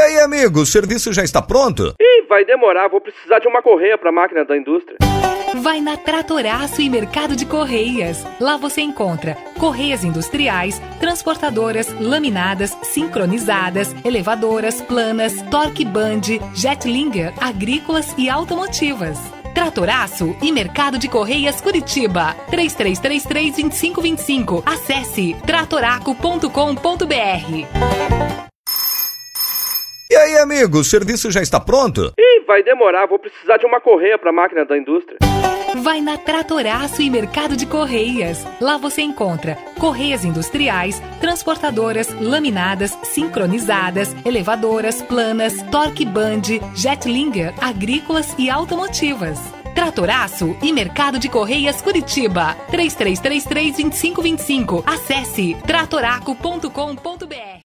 aí, amigo, o serviço já está pronto? Ih, vai demorar, vou precisar de uma correia para a máquina da indústria. Vai na Tratoraço e Mercado de Correias. Lá você encontra correias industriais, transportadoras, laminadas, sincronizadas, elevadoras, planas, torque band, jetlinger, agrícolas e automotivas. Tratoraço e Mercado de Correias Curitiba. 3333-2525. Acesse tratoraco.com.br. E aí, amigo, o serviço já está pronto? Ih, vai demorar, vou precisar de uma correia para a máquina da indústria. Vai na Tratoraço e Mercado de Correias. Lá você encontra correias industriais, transportadoras, laminadas, sincronizadas, elevadoras, planas, torque band, jetlinger, agrícolas e automotivas. Tratoraço e Mercado de Correias Curitiba. 3333-2525. Acesse tratoraco.com.br.